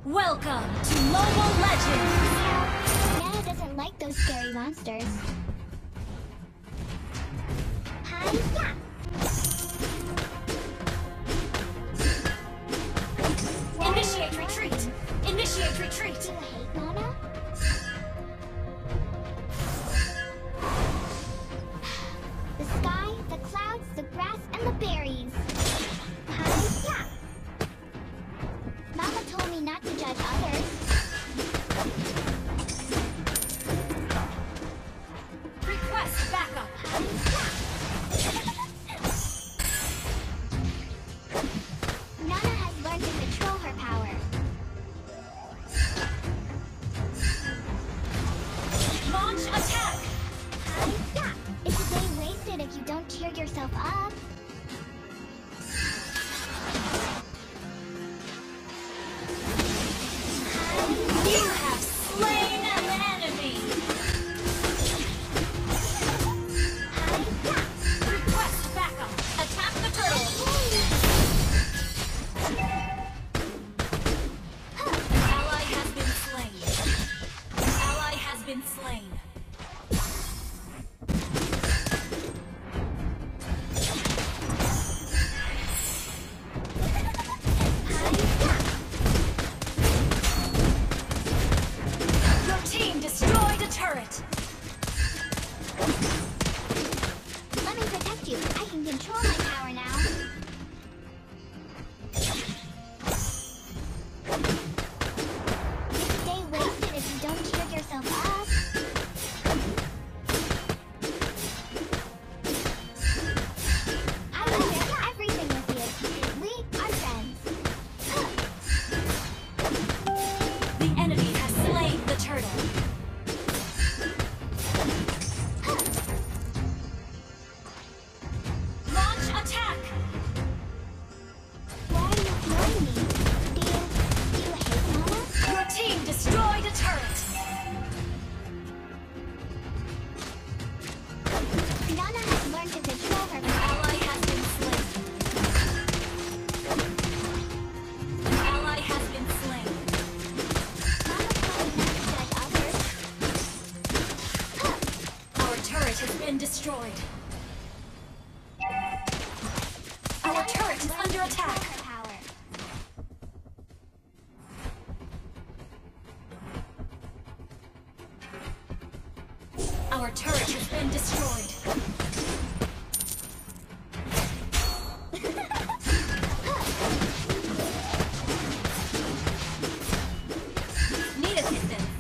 Welcome to Mobile Legends! Nana doesn't like those scary monsters. Hi-ya! Initiate retreat! Initiate retreat! Do you hate Nana? The sky, the clouds, the grass, and the berries. Hi-ya! Mama told me not to judge others. Request backup! Nana has learned to control her power. Launch attack! Hi-ya! It's a day wasted if you don't cheer yourself up. You have slain an enemy! Hi-ya! Request backup! Attack the turtle! Ally has been slain. Ally has been slain. Your team destroyed a turret! Let me protect you. I can control my power now. It's a day wasted if you don't cheer yourself up. I will share everything with you. We are friends. The enemy has slain the turtle. Launch attack! Why are you ignoring me? Do you hate Mama? Your team destroyed a turret! Nana has learned to control her power. Ally has been slain. Ally has been slain. Mama told me not to judge others. Our turret has been destroyed. Our turret is under attack. Her power. Our turret has been destroyed. Need assistance.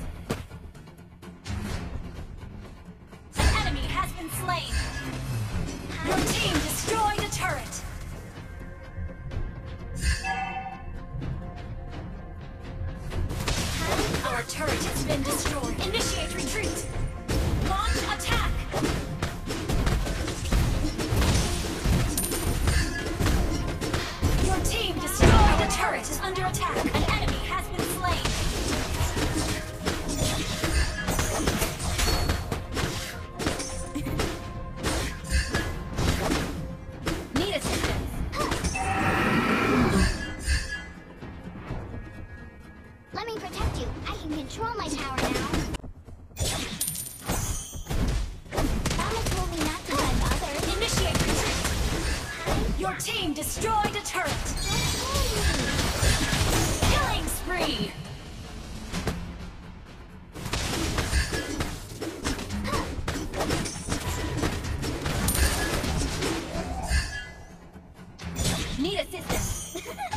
An enemy has been slain. Your team destroyed a turret. Our turret has been destroyed. Initiate retreat. Launch attack. Your team destroyed a turret is under attack. An enemy has been slain. Need assistance. Let me protect you. I can control my power now. Mama told me not to judge others. Initiate retreat. Your team destroyed a turret. Killing spree. Need assistance.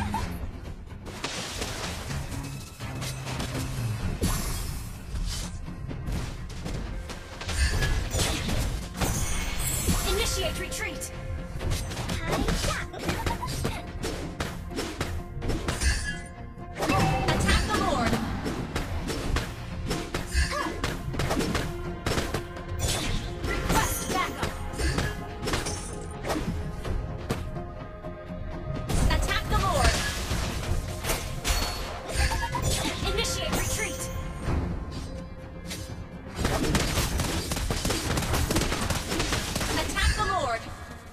Initiate retreat. Attack the Lord. Request backup. Attack the Lord. Initiate retreat. Attack the Lord.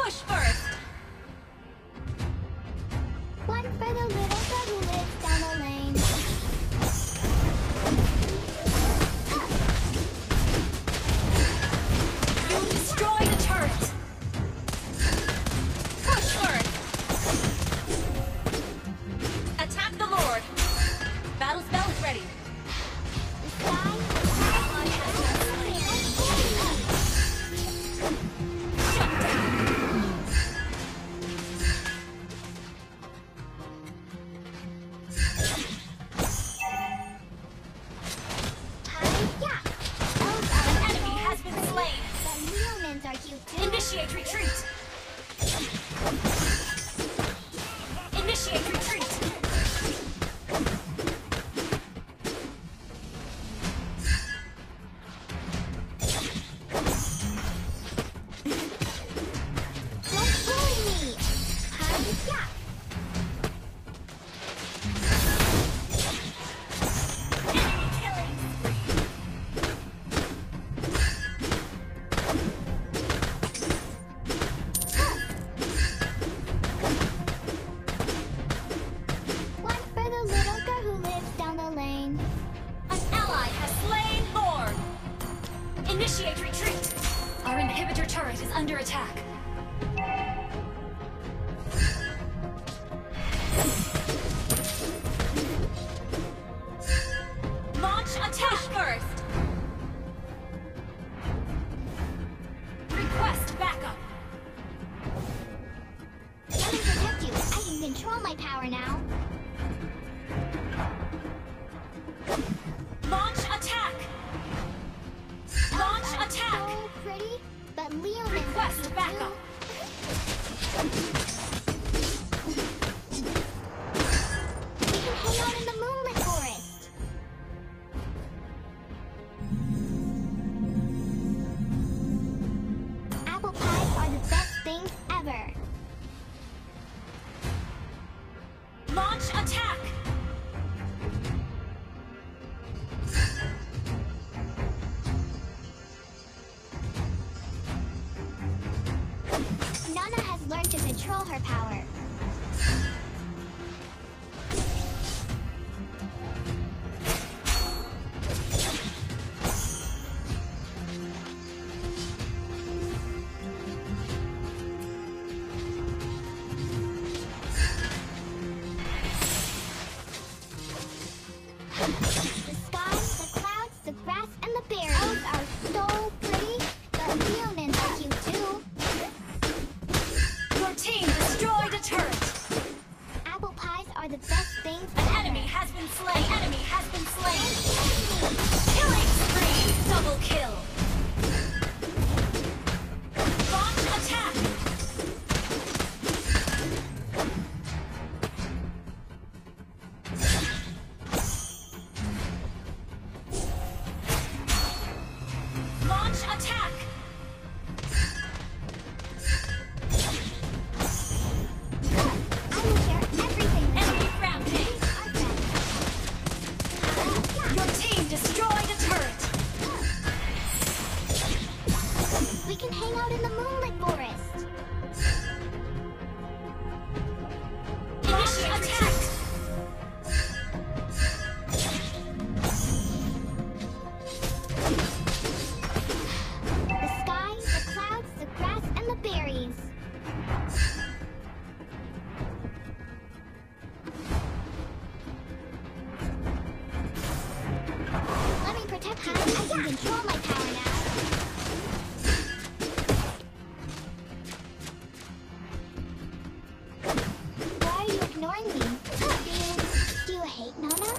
Push first! One for the little girl who lives down the lane. You destroy the turret! Push first! Attack the Lord! Battle spell is ready. The sky, Ally has been slain. Shut down! Hi-ya! Those An are enemy has been slain. the Leomans are cute too. Initiate retreat! Initiate retreat! Don't bully me! Hi-ya! Enemy killing! One for the little girl who lives down the lane. An ally has slain Lord! Initiate retreat! Our inhibitor turret is under attack. Launch attack first! Request backup! Let me protect you. I can control my power now. Launch attack! Launch Are attack! so pretty, but Leomans Request are cute backup! We can hang out in the moonlit forest. Apple pies are the best things ever. Launch attack! Nana has learned to control her power. The sky, the clouds, the grass, and the berries. Those are so pretty, but Leomans are cute too. Your team destroyed a turret! Apple pies are the best things An ever. enemy has been slain! An enemy has been slain! Killing spree! Double kill! Launch attack! Launch attack! I will share everything with Enemy you. rampage! Our friends. Your team destroyed a turret! We can hang out in the moonlit forest. Initiate attack! The sky, the clouds, the grass, and the berries. Let me protect you. I can control my power now. Why are you ignoring me? Do you hate Nana?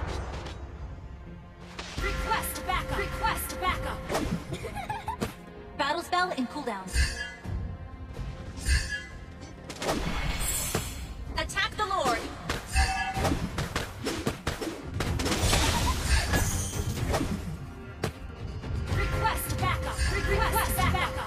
Request backup! Request backup! Battle spell in cooldown. Attack the Lord! Request backup! Request backup!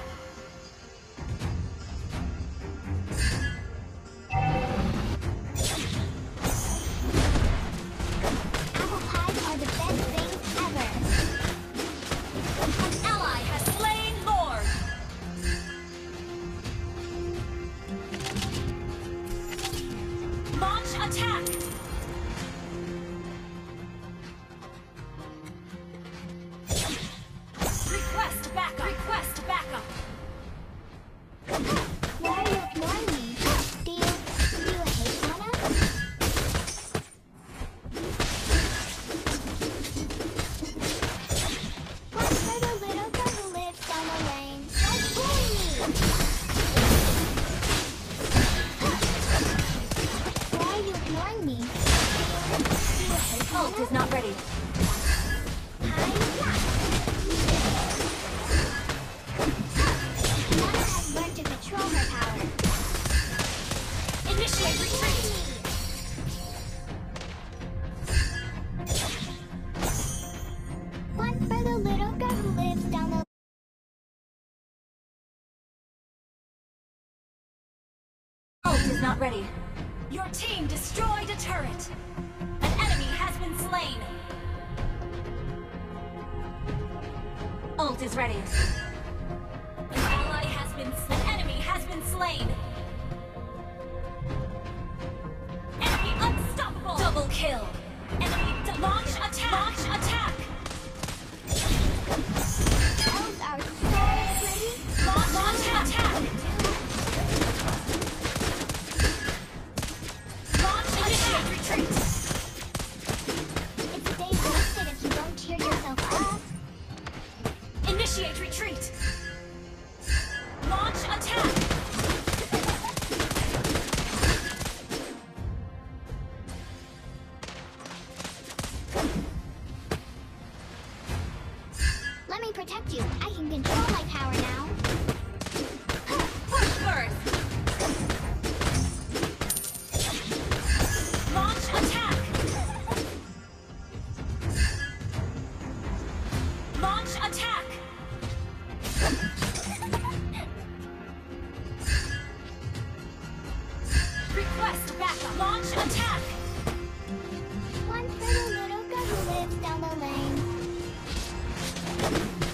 Apple pies are the best things ever. An ally has slain Lord! attack! Request backup! Request backup! Why are you ignoring me? Do you hate Hana? One for the little girl who lives down the lane. Don't bully me! Why are you ignoring me? Do you hate Hana? Ult is not ready. Hi-ya! Hana has learned to control her power. Initiate retreat! One for the little girl who lives down the Ult is not ready. Your team destroyed a turret. An enemy has been slain. Ult is ready. An ally has been slain. An enemy has been slain. Enemy unstoppable. Double kill. Enemy launch attack. Launch attack. elves are so pretty. Launch attack. Launch initiate retreat. It's a day wasted if you don't cheer yourself up. Initiate retreat. Launch attack. Let me protect you. I can control my power now. Push first. Launch attack. Launch attack. Request backup. Launch attack. One for the little girl who lives down the lane.